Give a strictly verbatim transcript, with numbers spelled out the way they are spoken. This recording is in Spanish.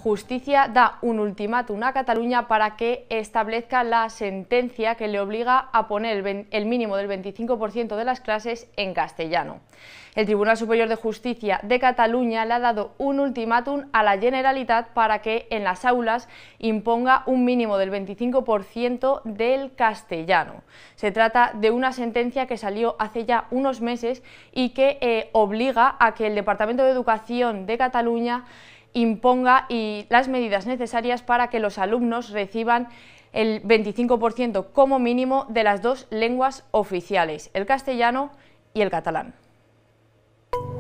Justicia da un ultimátum a Cataluña para que establezca la sentencia que le obliga a poner el mínimo del veinticinco por ciento de las clases en castellano. El Tribunal Superior de Justicia de Cataluña le ha dado un ultimátum a la Generalitat para que en las aulas imponga un mínimo del veinticinco por ciento del castellano. Se trata de una sentencia que salió hace ya unos meses y que eh, obliga a que el Departamento de Educación de Cataluña imponga y las medidas necesarias para que los alumnos reciban el veinticinco por ciento como mínimo de las dos lenguas oficiales, el castellano y el catalán.